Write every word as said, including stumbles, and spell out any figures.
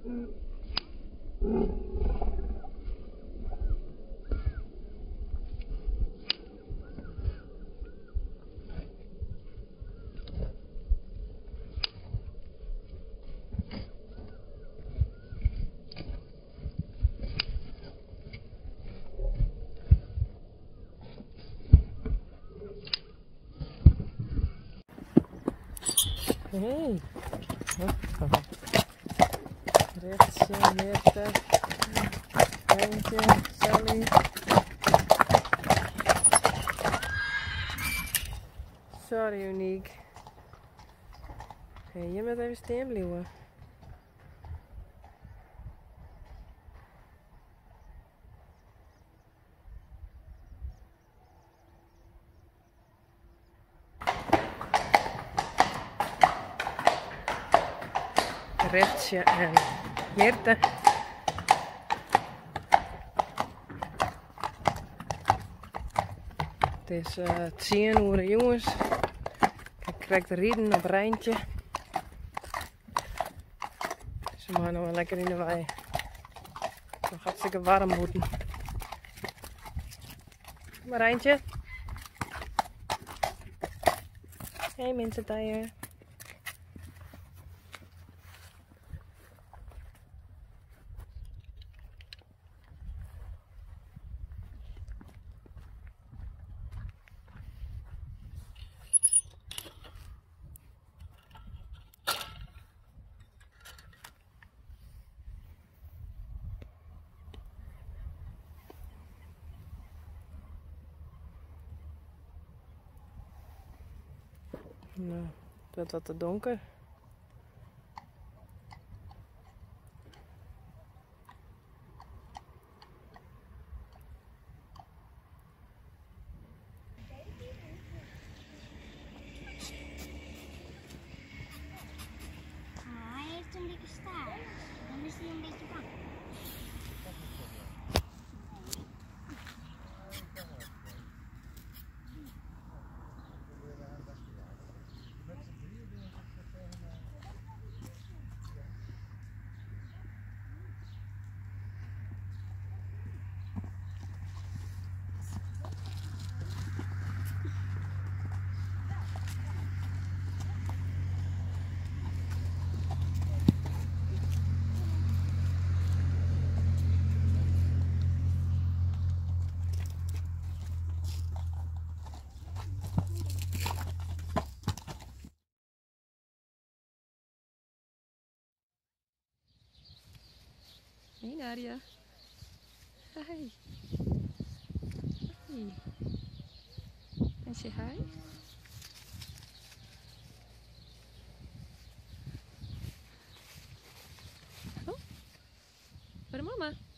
Hey, Rechtje, Meerte, Eentje, Sally. Sorry, Uniek. Hey, je moet even staan blijven. Rechtje en Meerte. Het is uh, tien uur, jongens. Ik krijg de rieden op Rijntje. Ze maken nog wel lekker in de wei. Het nog hartstikke warm moeten. Maar Rijntje. Hey mensen daar. Nou, het wordt wat te donker. Ah, hij heeft een dikke staart. Dan is hij een beetje bang. Hey Nadia. Hi. Hi. En say hi. Oh, bij de mama.